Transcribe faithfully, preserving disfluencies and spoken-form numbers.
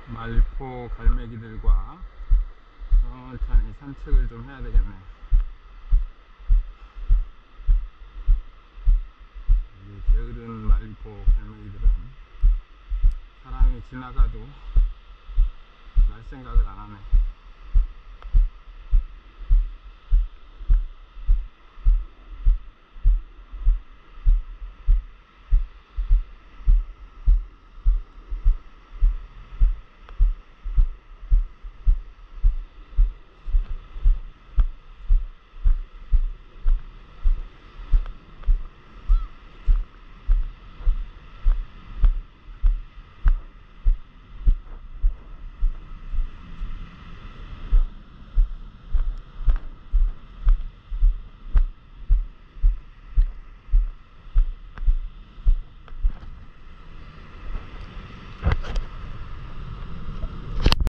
말포 갈매기들과 천천히 산책을 좀 해야 되겠네. 이 게으른 말포 갈매기들은 사람이 지나가도 날 생각을 안 하네.